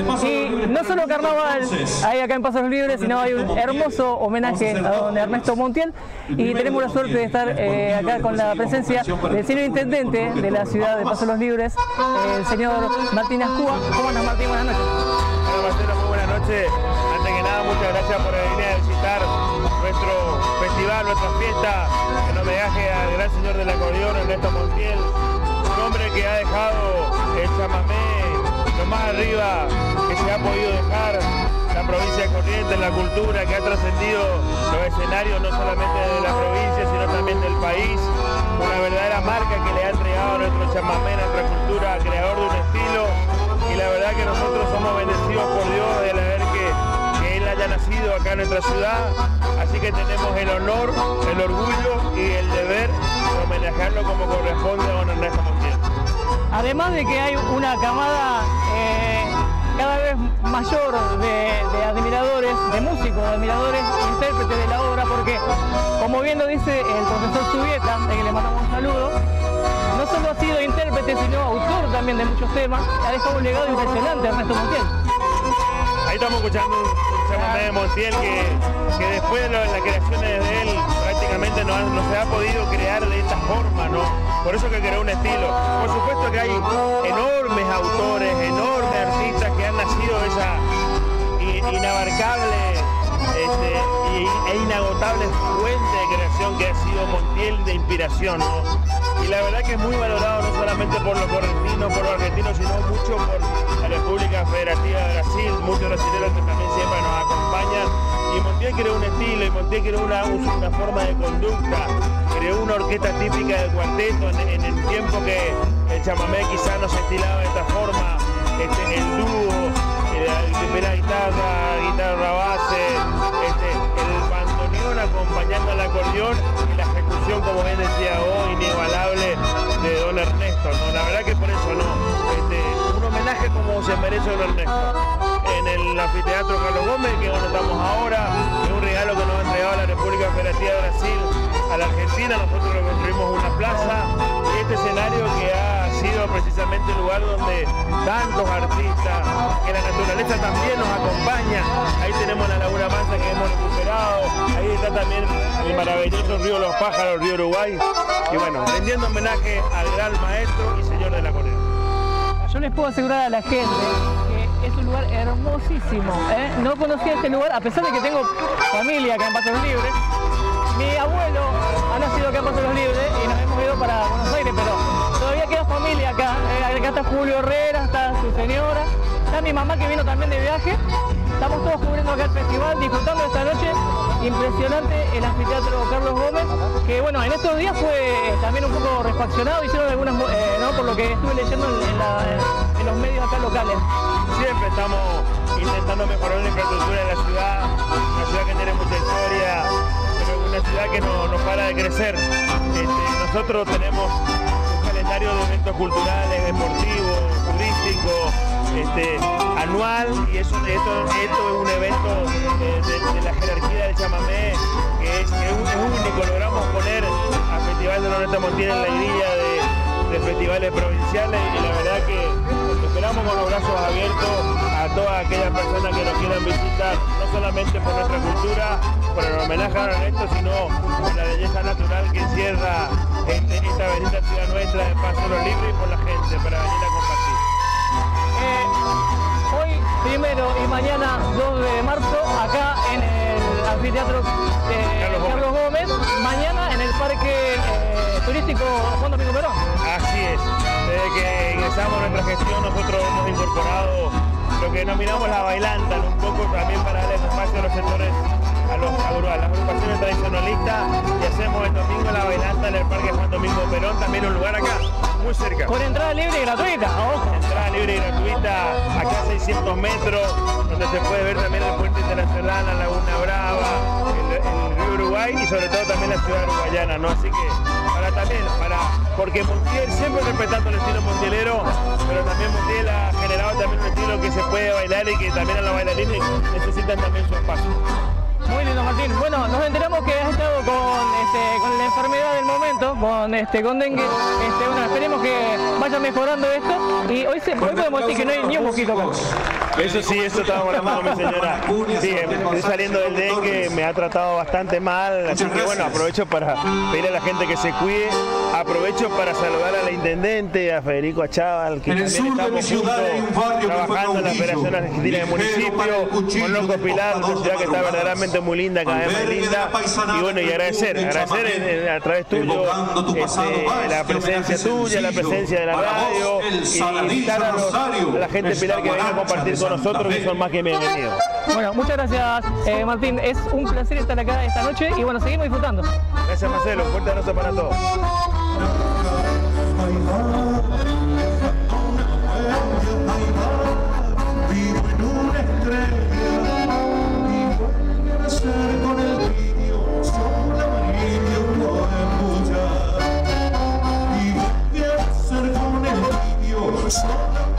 Y no solo carnaval hay acá en Pasos Libres, sino hay un hermoso homenaje a don Ernesto Montiel, y tenemos la suerte de estar acá con la presencia del señor intendente de la ciudad de Pasos Libres, el señor Martín Ascúa. ¿Cómo andas, Martín? Buenas noches. Hola, Marcelo, muy buenas noches. Antes que nada, muchas gracias por venir a visitar nuestro festival, nuestra fiesta, en homenaje al gran señor del acordeón, Ernesto Montiel, un hombre que ha dejado el chamamé lo más arriba que se ha podido dejar la provincia de Corrientes, la cultura, que ha trascendido los escenarios no solamente de la provincia, sino también del país, una verdadera marca que le ha entregado a nuestro chamamé, a nuestra cultura, creador de un estilo, y la verdad que nosotros somos bendecidos por Dios de ver que él haya nacido acá en nuestra ciudad, así que tenemos el honor, el orgullo y el deber de homenajearlo como corresponde a don Ernesto Montiel. Además de que hay una camada cada vez mayor de admiradores, de músicos, de admiradores, intérpretes de la obra, porque como bien lo dice el profesor Zubieta, de que le mandamos un saludo, no solo ha sido intérprete, sino autor también de muchos temas, ha dejado un legado impresionante a Ernesto Montiel. Ahí estamos escuchando un chamamé de Montiel que después de las creaciones de él prácticamente no se ha podido crear de esta forma, ¿no? Por eso que creó un estilo. Por supuesto que hay enormes autores, enormes artistas que han nacido de esa inabarcable e inagotable fuente de creación que ha sido Montiel, de inspiración, ¿no? Y la verdad que es muy valorado no solamente por los correntinos, por los argentinos, sino mucho por la República Federativa de Brasil, muchos brasileños que también siempre nos acompañan. Y Montiel creó un estilo, y Montiel creó una forma de conducta, creó una orquesta típica del cuarteto en el tiempo que el chamamé quizás no se estilaba de esta forma, el dúo, la primera guitarra base, el bandoneón acompañando al acordeón y la ejecución, como bien decía vos, inigualable de don Ernesto, ¿no? La verdad que por eso un homenaje como se merece don Ernesto en el anfiteatro Carlos Gómez, que donde estamos ahora, es un regalo que nos ha entregado la República Federativa de Brasil a la Argentina. Nosotros le construimos una plaza y este escenario que ha sido precisamente el lugar donde tantos artistas, que la naturaleza también nos acompaña. Ahí tenemos la Laguna Mansa que hemos recuperado, ahí está también el maravilloso río Los Pájaros, río Uruguay, y bueno, rendiendo homenaje al gran maestro y señor de la Corea. Yo les puedo asegurar a la gente que es un lugar hermosísimo, ¿eh? No conocía este lugar, a pesar de que tengo familia acá en Pasos Libres. Mi abuelo ha nacido acá en Pasos Libres y nos hemos ido para Buenos Aires, pero todavía queda familia acá. Acá está Julio Herrera, está su señora, está mi mamá que vino también de viaje. Estamos todos cubriendo acá el festival, disfrutando de esta noche impresionante, el anfiteatro Carlos Gómez, que bueno, en estos días fue también un poco refaccionado, hicieron algunas, ¿no? Por lo que estuve leyendo en los medios acá locales. Siempre estamos intentando mejorar la infraestructura de la ciudad, una ciudad que tiene mucha historia, pero una ciudad que no para de crecer. Nosotros tenemos un calendario de eventos culturales, deportivos, turísticos, anual, y esto es un evento de la jerarquía del chamamé que es único. Logramos poner al Festival de Ernesto Montiel en la grilla de festivales provinciales, y la verdad que esperamos con los brazos abiertos a todas aquellas personas que nos quieran visitar, no solamente por nuestra cultura, por el homenaje a Ernesto, sino por la belleza natural que encierra esta bendita ciudad nuestra de Pasos Libres, y por la gente para venir a compartir. Hoy, 1 y mañana 2 de marzo, acá en el anfiteatro Carlos Gómez, mañana en el parque turístico Juan Domingo Perón. Así es, desde que ingresamos a nuestra gestión nosotros hemos incorporado lo que denominamos la bailanta, un poco también para darle espacio a los sectores, a las agrupaciones tradicionalistas, y hacemos el domingo la bailanta en el parque Juan Domingo Perón, también un lugar acá, muy cerca. Con entrada libre y gratuita, ojo. Entrada libre y gratuita, acá a 600 metros, donde se puede ver también el puente internacional, la Laguna Brava, el río Uruguay, y sobre todo también la ciudad uruguayana, ¿no? Así que porque Montiel, siempre respetando el estilo montielero, pero también Montiel ha generado también un estilo que se puede bailar y que también a los bailarines necesitan también su espacio. Muy lindo, Martín. Bueno, nos enteramos que has estado con la enfermedad del momento, con dengue. Bueno, esperemos que vaya mejorando esto, y hoy podemos decir que no hay ni un mosquito acá. Eso sí, eso estábamos hablando con mi señora. Sí, estoy saliendo del dengue, me ha tratado bastante mal, así que bueno, aprovecho para pedirle a la gente que se cuide. Aprovecho para saludar a la intendente, a Federico Achával, que también estamos juntos trabajando en la Federación Argentina de Municipios, con Loco Pilar, una ciudad que está verdaderamente muy linda, cada vez más linda. Y bueno, y agradecer a través tuyo la presencia tuya, la presencia de la radio, y invitar a la gente de Pilar que venga a compartir con nosotros, que son más que bienvenidos. Bueno, muchas gracias Martín, es un placer estar acá esta noche y bueno, seguimos disfrutando. Gracias Marcelo, un fuerte abrazo para todos. Vivo en una estrella y voy a nacer con el vídeo, son la manilla puedo escuchar. Y voy a nacer con el vídeo, son la